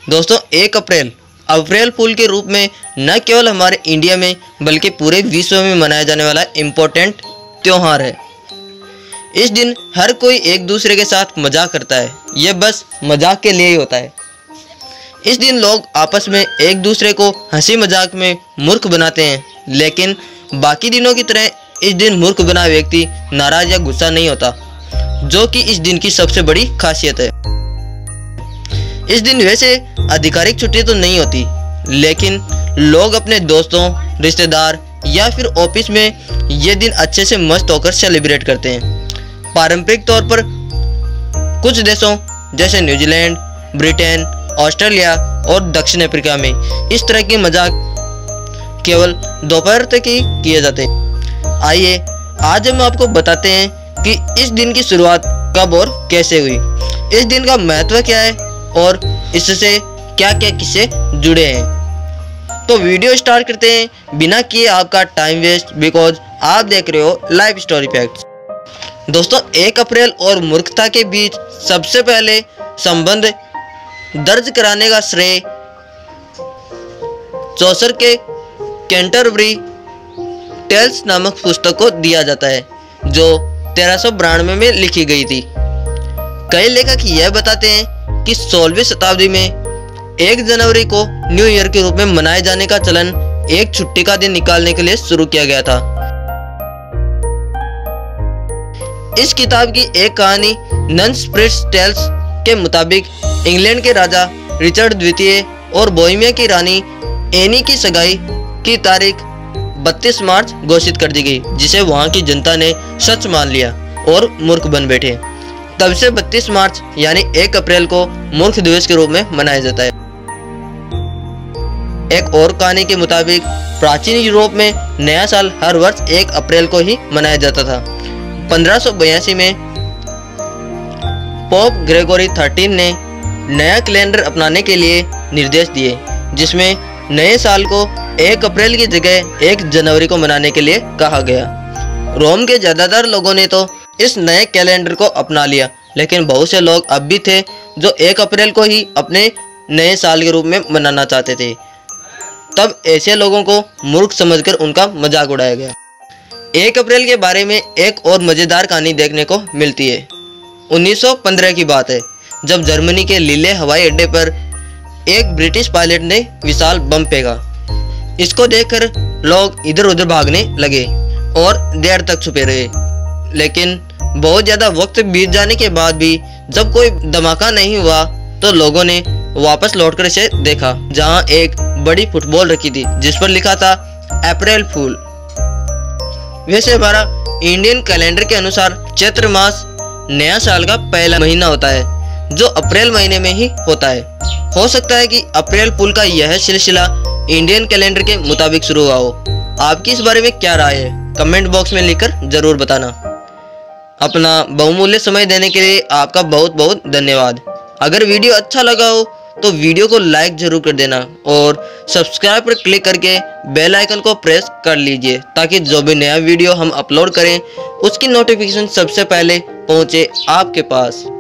दोस्तों 1 अप्रैल फूल के रूप में न केवल हमारे इंडिया में बल्कि पूरे विश्व में मनाया जाने वाला इम्पोर्टेंट त्यौहार है। इस दिन हर कोई एक दूसरे के साथ मजाक करता है, यह बस मजाक के लिए ही होता है। इस दिन लोग आपस में एक दूसरे को हंसी मजाक में मूर्ख बनाते हैं, लेकिन बाकी दिनों की तरह इस दिन मूर्ख बना व्यक्ति नाराज या गुस्सा नहीं होता, जो कि इस दिन की सबसे बड़ी खासियत है। इस दिन वैसे आधिकारिक छुट्टी तो नहीं होती, लेकिन लोग अपने दोस्तों, रिश्तेदार या फिर ऑफिस में ये दिन अच्छे से मस्त होकर सेलिब्रेट करते हैं। पारंपरिक तौर पर कुछ देशों जैसे न्यूजीलैंड, ब्रिटेन, ऑस्ट्रेलिया और दक्षिण अफ्रीका में इस तरह की मजाक केवल दोपहर तक ही किए जाते हैं। आइए आज हम आपको बताते हैं कि इस दिन की शुरुआत कब और कैसे हुई, इस दिन का महत्व क्या है और इससे क्या क्या किस्से जुड़े हैं। तो वीडियो स्टार्ट करते हैं बिना किए आपका टाइम वेस्ट, बिकॉज आप देख रहे हो लाइव स्टोरी फैक्ट्स। दोस्तों 1 अप्रैल और मूर्खता के बीच सबसे पहले संबंध दर्ज कराने का श्रेय चौसर के कैंटरबरी टेल्स नामक पुस्तक को दिया जाता है, जो 1392 में लिखी गई थी। कई लेखक यह बताते हैं कि 16वीं शताब्दी में 1 जनवरी को न्यू ईयर के रूप में मनाए जाने का चलन एक छुट्टी का दिन निकालने के लिए शुरू किया गया था। इस किताब की एक कहानी नन स्प्रिट्स टेल्स के मुताबिक इंग्लैंड के राजा रिचर्ड द्वितीय और बोहेमिया की रानी एनी की सगाई की तारीख 32 मार्च घोषित कर दी गई, जिसे वहां की जनता ने सच मान लिया और मूर्ख बन बैठे। तब से 32 मार्च यानी 1 अप्रैल को मूर्ख दिवस के रूप में मनाया जाता है। एक और कहानी के मुताबिक प्राचीन यूरोप में नया साल हर वर्ष 1 अप्रैल को ही मनाया जाता था। 1582 में पोप ग्रेगोरी 13 ने नया कैलेंडर अपनाने के लिए निर्देश दिए, जिसमें नए साल को 1 अप्रैल की जगह 1 जनवरी को मनाने के लिए कहा गया। रोम के ज्यादातर लोगों ने तो इस नए कैलेंडर को अपना लिया, लेकिन बहुत से लोग अब भी थे जो 1 अप्रैल को ही अपने नए साल के रूप में मनाना चाहते थे। तब ऐसे लोगों को मूर्ख समझकर उनका मजाक उड़ाया गया। 1 अप्रैल के बारे में एक और मजेदार कहानी देखने को मिलती है। 1915 की बात है, जब जर्मनी के लीले हवाई अड्डे पर एक ब्रिटिश पायलट ने विशाल बम फेंका। इसको देखकर लोग इधर उधर भागने लगे और देर तक छुपे रहे, लेकिन बहुत ज्यादा वक्त बीत जाने के बाद भी जब कोई धमाका नहीं हुआ तो लोगों ने वापस लौटकर इसे देखा, जहां एक बड़ी फुटबॉल रखी थी जिस पर लिखा था अप्रैल फूल। वैसे हमारा इंडियन कैलेंडर के अनुसार चैत्र मास नया साल का पहला महीना होता है, जो अप्रैल महीने में ही होता है। हो सकता है कि अप्रैल फूल का यह सिलसिला इंडियन कैलेंडर के मुताबिक शुरू हुआ हो। आपकी इस बारे में क्या राय है, कमेंट बॉक्स में लिखकर जरूर बताना। अपना बहुमूल्य समय देने के लिए आपका बहुत बहुत धन्यवाद। अगर वीडियो अच्छा लगा हो तो वीडियो को लाइक जरूर कर देना और सब्सक्राइब पर क्लिक करके बेल आइकन को प्रेस कर लीजिए, ताकि जो भी नया वीडियो हम अपलोड करें उसकी नोटिफिकेशन सबसे पहले पहुंचे आपके पास।